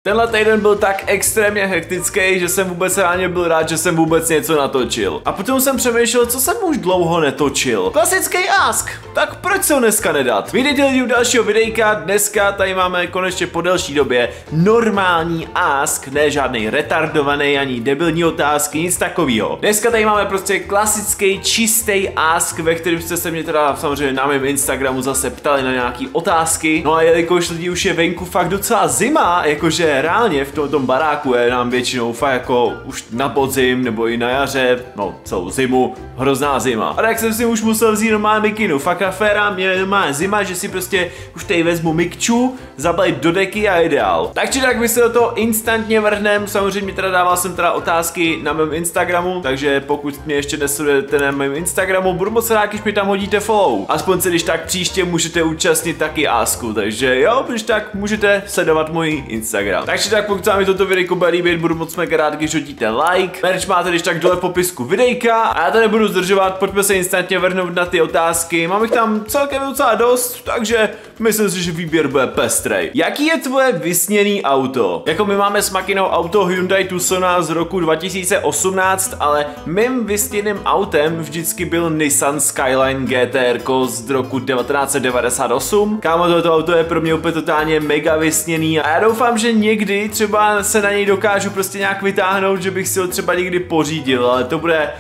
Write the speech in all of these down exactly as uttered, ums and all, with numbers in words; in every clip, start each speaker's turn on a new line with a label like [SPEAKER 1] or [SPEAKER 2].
[SPEAKER 1] Tenhle týden byl tak extrémně hektický, že jsem vůbec ráně byl rád, že jsem vůbec něco natočil. A potom jsem přemýšlel, co jsem už dlouho netočil. Klasický ask. Tak proč se ho dneska nedat? Vydejte lidi u dalšího videjka. Dneska tady máme konečně po delší době normální ask, ne žádný retardovaný ani debilní otázky, nic takového. Dneska tady máme prostě klasický čistý ask, ve kterém jste se mě teda samozřejmě na mém Instagramu zase ptali na nějaký otázky. No a jelikož lidi už je venku fakt docela zima, jakože reálně v tom, tom baráku je nám většinou fakt jako už na podzim nebo i na jaře, no celou zimu, hrozná zima. A tak jsem si už musel vzít normální mikinu, fakt aféra, mě je normální zima, že si prostě už tady vezmu mikču, zabalit do deky a ideál. Tak či tak my se do toho instantně vrhnem, samozřejmě teda dával jsem teda otázky na mém Instagramu, takže pokud mě ještě nesledujete na mém Instagramu, budu moc rád, když mi tam hodíte follow. Aspoň se když tak příště můžete účastnit taky asku, takže jo, když tak můžete sledovat můj Instagram. Takže tak pokud se vám toto videjko bude líbit, budu moc mega rád, když hodíte like. Merch máte když tak dole v popisku videjka a já to nebudu zdržovat, pojďme se instantně vrhnout na ty otázky. Mám jich tam celkem docela dost, takže myslím si, že výběr bude pestrej. Jaký je tvoje vysněný auto? Jako my máme s Makinou auto Hyundai Tucsona z roku dva tisíce osmnáct, ale mým vysněným autem vždycky byl Nissan Skyline G T R z roku devatenáct set devadesát osm. Kámo, toto auto je pro mě úplně totálně mega vysněný a já doufám, že někdy třeba se na něj dokážu prostě nějak vytáhnout, že bych si ho třeba někdy pořídil, ale to bude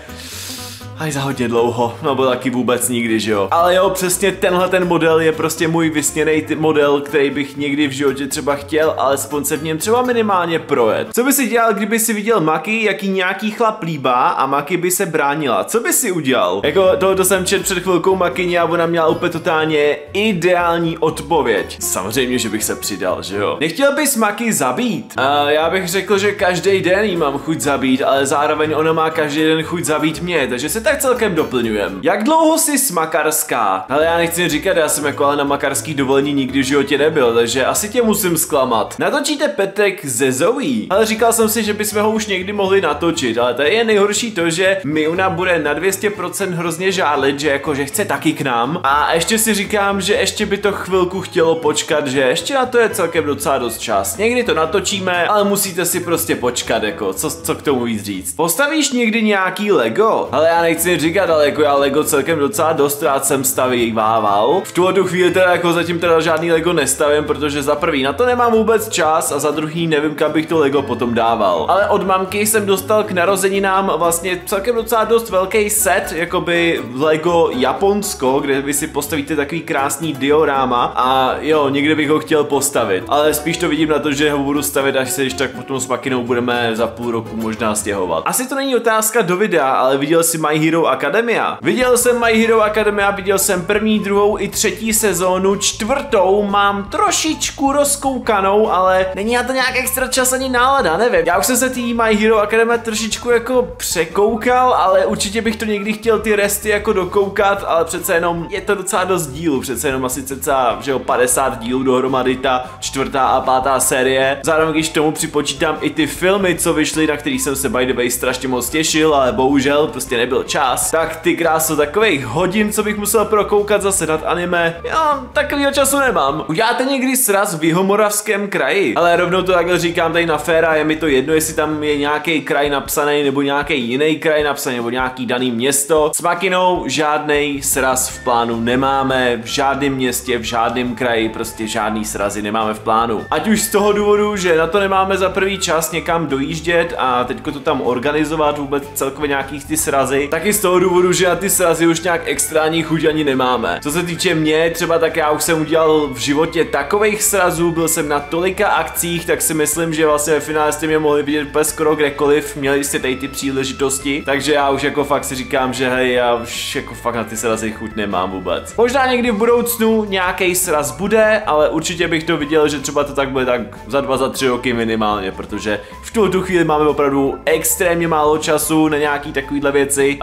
[SPEAKER 1] aj za hodně dlouho, no bylo taky vůbec nikdy, že jo. Ale jo, přesně tenhle ten model je prostě můj vysněný model, který bych někdy v životě třeba chtěl, alespoň se v něm třeba minimálně projet. Co by si dělal, kdyby si viděl Maki, jaký nějaký chlap líbá a Maki by se bránila? Co by si udělal? Jako tohoto jsem četl před chvilkou Makině a ona měla úplně totálně ideální odpověď. Samozřejmě, že bych se přidal, že jo. Nechtěl bys Maki zabít? A já bych řekl, že každý den jí mám chuť zabít, ale zároveň ona má každý den chuť zabít mě, takže se tak celkem doplňujem. Jak dlouho jsi smakarská? Ale já nechci říkat, já jsem jako ale na makarský dovolení nikdy v životě nebyl, takže asi tě musím zklamat. Natočíte Petek ze Zoe? Ale říkal jsem si, že bychom ho už někdy mohli natočit, ale tady je nejhorší to, že Miuna bude na dvě stě procent hrozně žálit, že jako, že chce taky k nám. A ještě si říkám, že ještě by to chvilku chtělo počkat, že ještě na to je celkem docela dost čas. Někdy to natočíme, ale musíte si prostě počkat, jako, co, co k tomu víc říct. Postavíš někdy nějaký Lego? Ale já nechci říkat, ale jako já Lego celkem docela dost rád jsem stavával. V tuhle chvíli teda jako zatím teda žádný Lego nestavím, protože za prvý na to nemám vůbec čas a za druhý nevím, kam bych to Lego potom dával. Ale od mamky jsem dostal k narozeninám vlastně celkem docela dost velký set, jakoby Lego Japonsko, kde vy si postavíte takový krásný dioráma a jo, někde bych ho chtěl postavit. Ale spíš to vidím na to, že ho budu stavit, až se když tak potom s Makinou budeme za půl roku možná stěhovat. Asi to není otázka do videa, ale viděl si My Hero Academia. Viděl jsem My Hero Academia, viděl jsem první, druhou i třetí sezónu, čtvrtou mám trošičku rozkoukanou, ale není na to nějak extra čas ani nálada, nevím. Já už jsem se tý My Hero Academia trošičku jako překoukal, ale určitě bych to někdy chtěl ty resty jako dokoukat, ale přece jenom je to docela dost dílů, přece jenom asi cca, že jo, padesát dílů dohromady ta čtvrtá a pátá série. Zároveň když tomu připočítám i ty filmy, co vyšly, na kterých jsem se by the way strašně moc těšil, ale bohužel prostě nebyl čas. Tak ty kráso, takových hodin, co bych musel prokoukat zase nad anime, já takovýho času nemám. Uděláte někdy sraz v Jihomoravském kraji? Ale rovnou to takhle říkám tady na féra, je mi to jedno, jestli tam je nějaký kraj napsaný nebo nějaký jiný kraj napsaný nebo nějaký daný město. S Makinou žádnej sraz v plánu nemáme, v žádném městě, v žádném kraji, prostě žádný srazy nemáme v plánu. Ať už z toho důvodu, že na to nemáme za prvý čas někam dojíždět a teďko to tam organizovat, vůbec celkově nějakých ty srazy, taky z toho důvodu, že na ty srazy už nějak extrémní chuť ani nemáme. Co se týče mě, třeba tak já už jsem udělal v životě takových srazů, byl jsem na tolika akcích, tak si myslím, že vlastně ve finále jste mě mohli vidět úplně skoro kdekoliv, měli jste tady ty příležitosti, takže já už jako fakt si říkám, že hej, já už jako fakt na ty srazy chuť nemám vůbec. Možná někdy v budoucnu nějaký sraz bude, ale určitě bych to viděl, že třeba to tak bude tak za dva, za tři roky minimálně, protože v tuto chvíli máme opravdu extrémně málo času na nějaký takovýhle věci a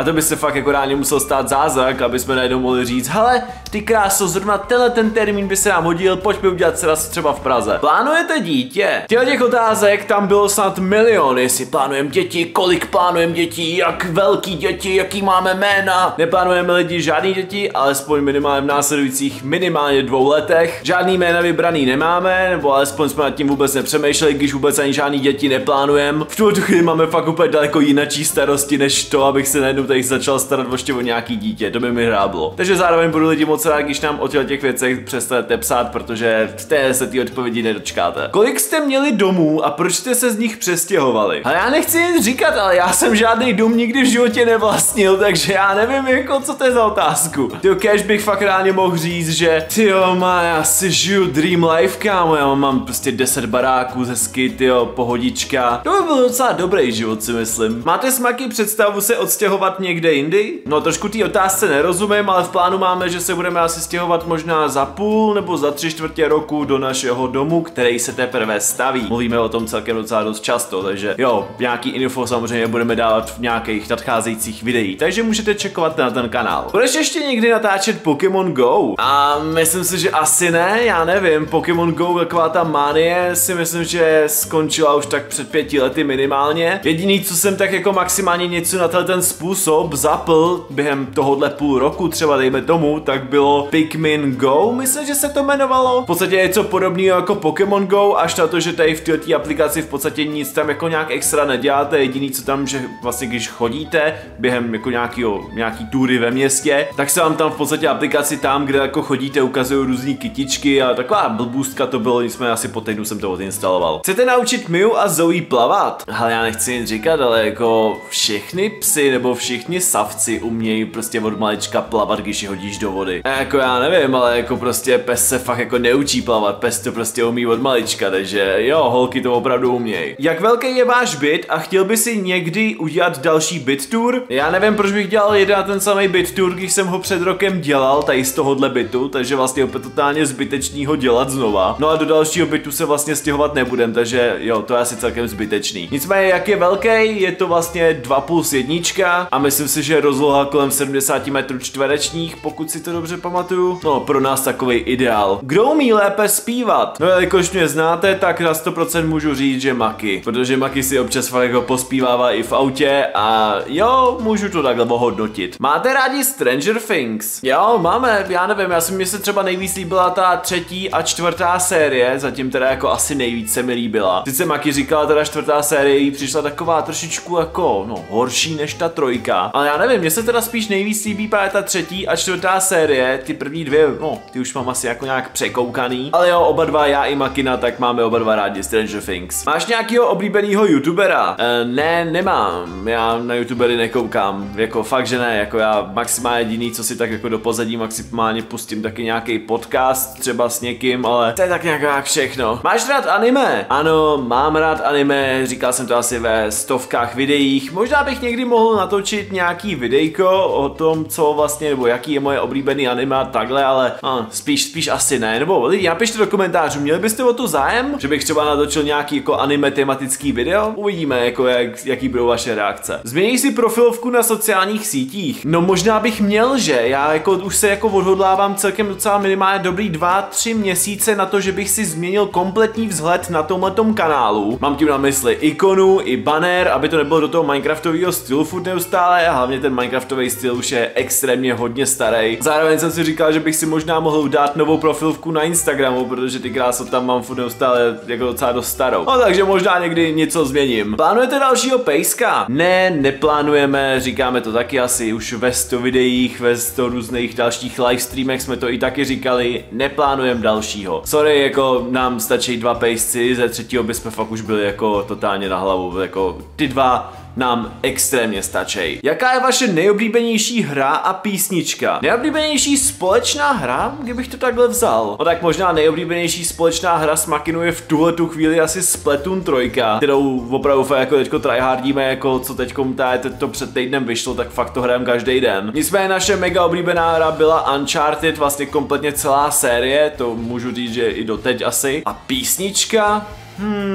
[SPEAKER 1] to by se fakt jako reálně musel stát zázrak, aby jsme najednou mohli říct, hele, ty kráso, zrovna tenhle ten termín by se nám hodil, pojďme udělat se třeba v Praze. Plánujete dítě? Těle těch otázek tam bylo snad milion, jestli plánujeme děti, kolik plánujeme dětí, jak velký děti, jaký máme jména. Neplánujeme lidi žádný děti, alespoň minimálně v následujících minimálně dvou letech. Žádný jména vybraný nemáme, nebo alespoň jsme nad tím vůbec nepřemýšleli, když vůbec ani žádný děti neplánujeme. V tuto chvíli máme fakt úplně daleko jinačí starosti, než to, abych se najednou tady začal starat ještě o nějaký dítě, to by mi hráblo. Takže zároveň budu lidi moc rád, když nám o těch věcech přestanete psát, protože v té se ty odpovědi nedočkáte. Kolik jste měli domů a proč jste se z nich přestěhovali? A já nechci jen říkat, ale já jsem žádný dům nikdy v životě nevlastnil, takže já nevím jako co to je za otázku. Tyjo, cash bych fakt reálně mohl říct, že tyjo, má, já si žiju dream life, kámo, já mám prostě deset baráků, hezky, tyjo, pohodička. To by byl docela dobrý život, si myslím. Máte smaky představu se odstěhovat někde jindy? No trošku té otázce nerozumím, ale v plánu máme, že se budeme asi stěhovat možná za půl nebo za tři čtvrtě roku do našeho domu, který se teprve staví. Mluvíme o tom celkem docela dost často, takže jo, nějaký info samozřejmě budeme dávat v nějakých nadcházejících videích, takže můžete čekovat na ten kanál. Budeš ještě někdy natáčet Pokémon Go? A myslím si, že asi ne, já nevím, Pokémon Go, taková ta manie, si myslím, že skončila už tak před pěti lety minimálně. Jediný, co jsem tak jako maximálně něco na ten způsob zapl během tohohle půl roku, třeba dejme tomu, tak bylo Pikmin Go, myslím, že se to jmenovalo. V podstatě něco podobného jako Pokémon Go, až na to, že tady v této aplikaci v podstatě nic tam jako nějak extra neděláte, jediný co tam, že vlastně když chodíte během jako nějakýho, nějaký tury ve městě, tak se vám tam v podstatě aplikaci tam, kde jako chodíte, ukazují různý kytičky a taková blbůstka to bylo, nicméně asi po týdnu jsem to odinstaloval. Chcete naučit Miu a Zoe plavat? Ale já nechci jen říkat, ale jako všechny psy nebo všichni savci umějí prostě od malička plavat, když je hodíš do vody. A jako já nevím, ale jako prostě pes se fakt jako neučí plavat, pes to prostě umí od malička, takže jo, holky to opravdu umějí. Jak velký je váš byt a chtěl by si někdy udělat další byt tour? Já nevím, proč bych dělal jeden a ten samý byt tour, když jsem ho před rokem dělal tady z tohohle bytu, takže vlastně opět totálně zbytečný ho dělat znova. No a do dalšího bytu se vlastně stěhovat nebudem, takže jo, to je asi celkem zbytečný. Nicméně, jak je velký, je to vlastně dva plus jednička a myslím si, že rozloha kolem sedmdesát metrů čtverečních, pokud si to dobře pamatuju. No, pro nás takový ideál. Kdo umí lépe zpívat? No, jelikož mě znáte, tak na sto procent můžu říct, že Maki, protože Maki si občas fakt jako pospívává i v autě a jo, můžu to takhle ohodnotit. Máte rádi Stranger Things? Jo, máme, já nevím, já si mně se třeba nejvíc líbila ta třetí a čtvrtá série, zatím teda jako asi nejvíc se mi líbila. Sice Maki říkala, teda čtvrtá série jí přišla taková trošičku jako, no, horší než ta trojka, ale já nevím, mně se teda spíš nejvíc líbí právě ta třetí a čtvrtá série, ty první dvě, no, ty už mám asi jako nějak překoukaný, ale jo, oba dva, já i Makina, tak máme oba dva rádi Stranger Things. Máš nějakýho oblíbenýho youtubera? E, ne, nemám, já na youtubery nekoukám, jako fakt, že ne, jako já maximálně jediný, co si tak jako do pozadí maximálně pustím taky nějaký podcast třeba s někým, ale to je tak nějak, jak všechno. Máš rád anime? Ano, mám rád anime, říkal jsem to asi ve stovkách videích, možná bych někdy mohl natočit nějaký videjko o tom, co vlastně, nebo jaký je moje oblíbený anime a takhle, ale a, spíš, spíš asi ne, nebo lidi, napište do komentářů, měli byste o to zájem, že bych třeba natočil nějaký jako anime tematický video? Uvidíme, jako jak, jaký budou vaše reakce. Změníš si profilovku na sociálních sítích? No možná bych měl, že já jako už se jako odhodlávám celkem docela minimálně dobrý dva, tři měsíce na to, že bych si změnil kompletní vzhled na tomhletom kanálu. Mám tím na mysli ikonu i banner, aby to nebylo do toho minecraftového stylu furt neustále a hlavně ten minecraftový styl už je extrémně hodně starý. Zároveň jsem si říkal, že bych si možná mohl dát novou profilovku na Instagramu, protože ty kráso tam mám furt neustále jako docela dost starou. No takže možná někdy něco změním. Plánujete dalšího pejska? Ne, neplánujeme, říkáme to taky asi už ve sto videích, ve sto různých dalších livestreamech jsme to i taky říkali, neplánujeme dalšího. Sorry, jako nám stačí dva pejsci, ze třetího bychom fakt už byli jako totálně na hlavu, jako ty dva nám extrémně stačí. Jaká je vaše nejoblíbenější hra a písnička? Nejoblíbenější společná hra? Kdybych to takhle vzal. No tak možná nejoblíbenější společná hra s Makinu je v tuhle tu chvíli asi Splatoon tři, kterou opravdu jako teďko tryhardíme, jako co teďko to před týdnem vyšlo, tak fakt to hrajeme každý den. Nicméně naše mega oblíbená hra byla Uncharted, vlastně kompletně celá série, to můžu říct, že i doteď asi. A písnička? Hmm,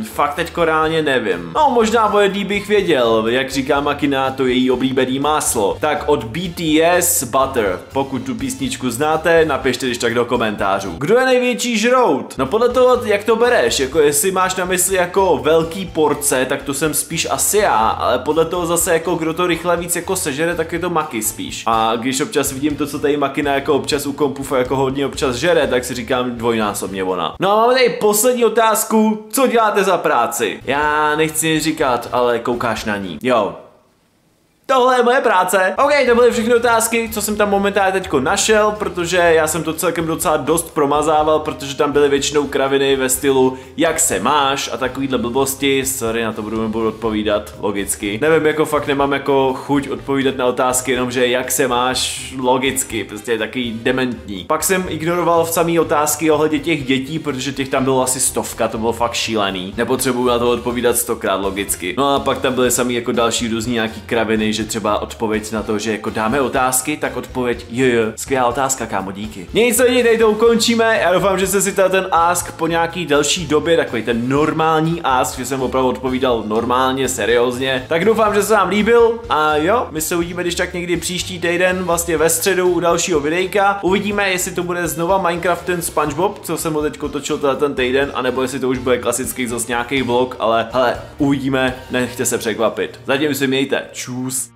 [SPEAKER 1] nevím, fakt teďko reálně nevím. No možná o jedný bych věděl, jak říká Makina, to její oblíbený máslo. Tak od B T S Butter. Pokud tu písničku znáte, napište když tak do komentářů. Kdo je největší žrout? No podle toho, jak to bereš, jako jestli máš na mysli jako velký porce, tak to jsem spíš asi já, ale podle toho zase jako kdo to rychle víc jako sežere, tak je to Maki spíš. A když občas vidím to, co tady Makina jako občas u kompufa jako hodně občas žere, tak si říkám dvojnásobně ona. No a máme tady poslední otázku, co děláte za práci? Já nechci říkat, ale koukáš na ní. Jo. Tohle je moje práce. OK, to byly všechny otázky, co jsem tam momentálně teďko našel, protože já jsem to celkem docela dost promazával, protože tam byly většinou kraviny ve stylu jak se máš a takovýhle blbosti. Sorry, na to budu nebudu odpovídat, logicky. Nevím, jako fakt nemám jako chuť odpovídat na otázky, jenomže jak se máš logicky, prostě je takový dementní. Pak jsem ignoroval v samý otázky ohledně těch dětí, protože těch tam bylo asi stovka, to bylo fakt šílený. Nepotřebuju na to odpovídat stokrát logicky. No a pak tam byly samý jako další různý nějaký kraviny, že třeba odpověď na to, že jako dáme otázky, tak odpověď jo, jo, skvělá otázka, kámo, díky. Nic, lidi, tady to ukončíme. Já doufám, že jste si ten ask po nějaký delší době, takový ten normální ask, že jsem opravdu odpovídal normálně, seriózně. Tak doufám, že se vám líbil a jo, my se uvidíme když tak někdy příští týden, vlastně ve středu u dalšího videjka. Uvidíme, jestli to bude znova Minecraft ten SpongeBob, co jsem ho teďko točil ten týden, anebo jestli to už bude klasický zase nějaký vlog, ale hele, uvidíme, nechte se překvapit. Zatím si mějte, čus.